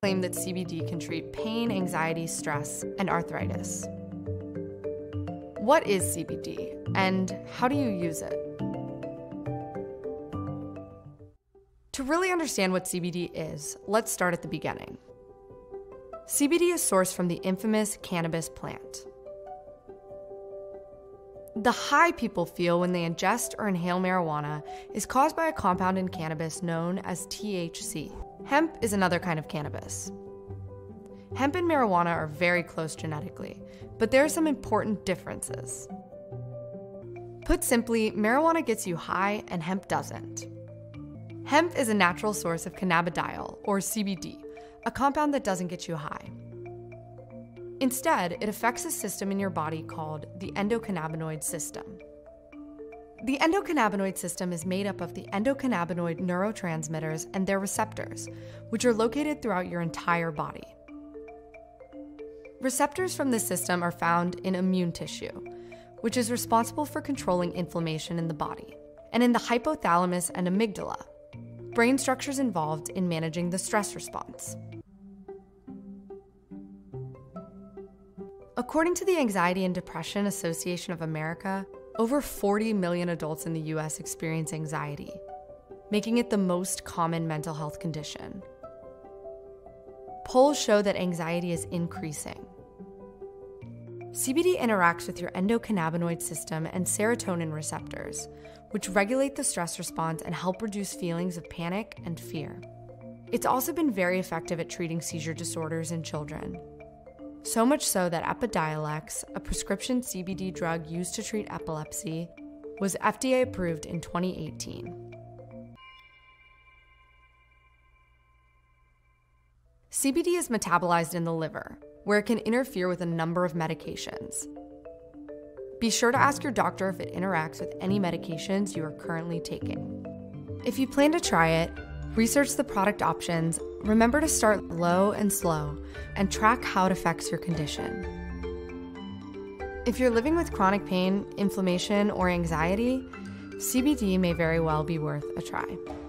claim that CBD can treat pain, anxiety, stress, and arthritis. What is CBD, and how do you use it? To really understand what CBD is, let's start at the beginning. CBD is sourced from the infamous cannabis plant. The high people feel when they ingest or inhale marijuana is caused by a compound in cannabis known as THC. Hemp is another kind of cannabis. Hemp and marijuana are very close genetically, but there are some important differences. Put simply, marijuana gets you high and hemp doesn't. Hemp is a natural source of cannabidiol, or CBD, a compound that doesn't get you high. Instead, it affects a system in your body called the endocannabinoid system. The endocannabinoid system is made up of the endocannabinoid neurotransmitters and their receptors, which are located throughout your entire body. Receptors from this system are found in immune tissue, which is responsible for controlling inflammation in the body, and in the hypothalamus and amygdala, brain structures involved in managing the stress response. According to the Anxiety and Depression Association of America, over 40 million adults in the US experience anxiety, making it the most common mental health condition. Polls show that anxiety is increasing. CBD interacts with your endocannabinoid system and serotonin receptors, which regulate the stress response and help reduce feelings of panic and fear. It's also been very effective at treating seizure disorders in children. So much so that Epidiolex, a prescription CBD drug used to treat epilepsy, was FDA approved in 2018. CBD is metabolized in the liver, where it can interfere with a number of medications. Be sure to ask your doctor if it interacts with any medications you are currently taking. If you plan to try it, research the product options, remember to start low and slow, and track how it affects your condition. If you're living with chronic pain, inflammation, or anxiety, CBD may very well be worth a try.